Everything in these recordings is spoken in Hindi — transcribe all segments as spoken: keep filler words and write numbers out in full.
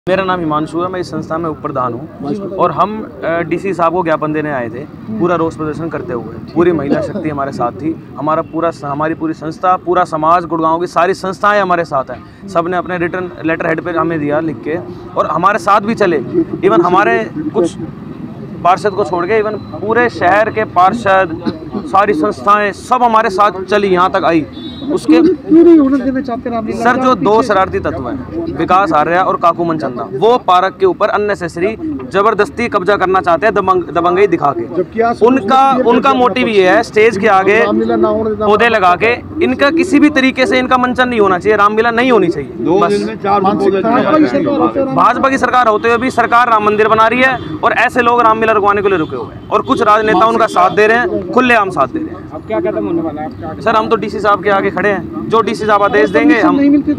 मेरा नाम हिमांशु है, मैं इस संस्था में उप प्रधान हूँ और हम डीसी साहब को ज्ञापन देने आए थे पूरा रोष प्रदर्शन करते हुए। पूरी महिला शक्ति हमारे साथ थी, हमारा पूरा हमारी पूरी संस्था, पूरा समाज, गुड़गांव की सारी संस्थाएं हमारे साथ हैं। सब ने अपने रिटर्न लेटर हेड पे हमें दिया लिख के और हमारे साथ भी चले। इवन हमारे कुछ पार्षद को छोड़ के इवन पूरे शहर के पार्षद, सारी संस्थाएं सब हमारे साथ चली, यहाँ तक आई। उसके सर जो दो शरारती तत्व हैं, विकास आर्य और काकू मनचंदा, वो पार्क के ऊपर अननेसेसरी जबरदस्ती कब्जा करना चाहते हैं, दबंग दबंगई दिखा के। उनका उनका मोटिव ये है स्टेज के आगे पौधे लगा के, इनका किसी भी तरीके से इनका मंचन नहीं होना चाहिए, रामलीला नहीं होनी चाहिए। बस भाजपा की सरकार होते हुए भी सरकार राम मंदिर बना रही है और ऐसे लोग रामलीला रुकवाने के लिए रुके हुए हैं और कुछ राजनेता उनका साथ दे रहे हैं, खुलेआम साथ दे रहे हैं। अब क्या कदम होने वाला है? सर हम तो डीसी साहब के आगे खड़े हैं, जो डीसी साहब आदेश देंगे हम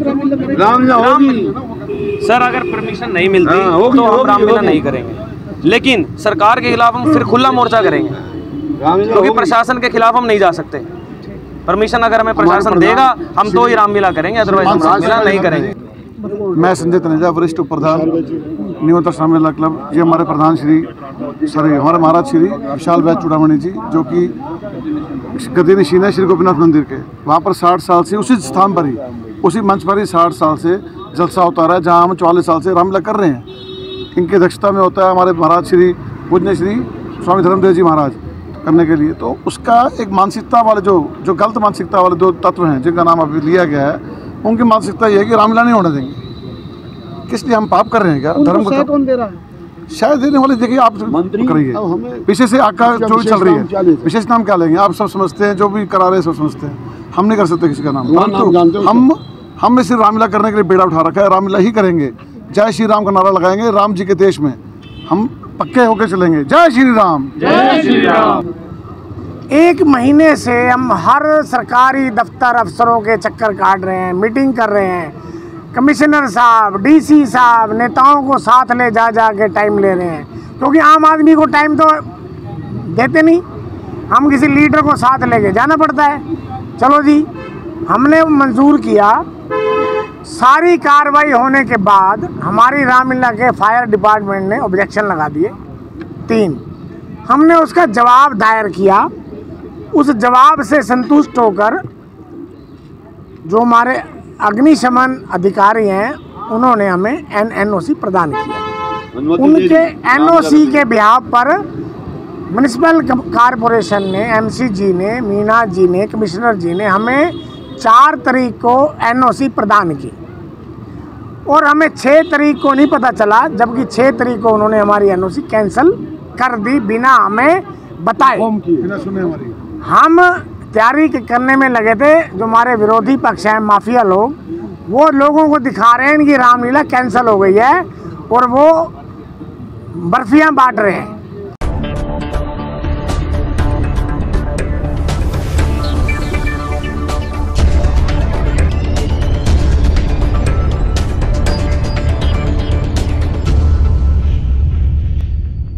राम सर अगर परमिशन नहीं मिलती तो हम रामलीला नहीं करेंगे, लेकिन सरकार के खिलाफ हम फिर खुला मोर्चा करेंगे, क्योंकि प्रशासन के खिलाफ हम नहीं जा सकते। परमिशन अगर हमें प्रशासन देगा हम तो ही रामलीला करेंगे, अदरवाइज हम रामलीला नहीं करेंगे। मैं संजय तनेजा, वरिष्ठ उप प्रधान न्यूनतम रामलीला क्लब। ये हमारे प्रधान श्री सॉरी हमारे महाराज श्री विशाल वैद्य चूड़ामणि जी, जो कि गद्दी नशीन है श्री गोपीनाथ मंदिर के, वहाँ पर साठ साल से उसी स्थान पर ही, उसी मंच पर ही साठ साल से जलसा होता रहा है, जहाँ हम चौवालीस साल से रामलीला कर रहे हैं। इनकी अध्यक्षता में होता है हमारे महाराज श्री पूज्य श्री स्वामी धर्मदेव जी महाराज करने के लिए। तो उसका एक मानसिकता वाले जो जो गलत मानसिकता वाले दो तत्व हैं जिनका नाम अभी लिया गया है, उनकी मानसिकता ये है कि रामलीला नहीं होने देंगे। किस लिए हम पाप कर रहे हैं? क्या धर्म को कौन दे रहा है? शायद देने वाले देखिए आप करिए, पीछे से आका जो भी चल रही है, विशेष नाम क्या लेंगे? आप सब समझते हैं, जो भी करा रहे हैं सब समझते हैं, हम नहीं कर सकते किसी का नाम। परंतु हम हम में सिर्फ रामलीला करने के लिए बेड़ा उठा रखा है, रामलीला ही करेंगे। जय श्री राम का नारा लगाएंगे, राम जी के देश में हम पक्के होकर चलेंगे। जय श्री राम, जय श्री राम। एक महीने से हम हर सरकारी दफ्तर अफसरों के चक्कर काट रहे हैं, मीटिंग कर रहे हैं, कमिश्नर साहब, डीसी साहब, नेताओं को साथ ले जा जा के टाइम ले रहे हैं, क्योंकि आम आदमी को टाइम तो देते नहीं, हम किसी लीडर को साथ लेके जाना पड़ता है। चलो जी, हमने मंजूर किया। सारी कार्रवाई होने के बाद हमारी रामलीला के फायर डिपार्टमेंट ने ऑब्जेक्शन लगा दिए तीन। हमने उसका जवाब दायर किया, उस जवाब से संतुष्ट होकर जो हमारे अग्निशमन अधिकारी हैं उन्होंने हमें एन एन ओ सी प्रदान किया। उनके एन ओ सी के बिहाफ पर म्युनिसिपल कॉरपोरेशन ने, एम सी जी ने, मीना जी ने, कमिश्नर जी ने हमें चार तारीख को एन ओ सी प्रदान की और हमें छः तारीख को नहीं पता चला, जबकि छः तारीख को उन्होंने हमारी एन ओ सी कैंसिल कर दी बिना हमें बताए। हम तैयारी करने में लगे थे, जो हमारे विरोधी पक्ष हैं, माफिया लोग, वो लोगों को दिखा रहे हैं कि रामलीला कैंसिल हो गई है और वो बर्फियाँ बांट रहे हैं।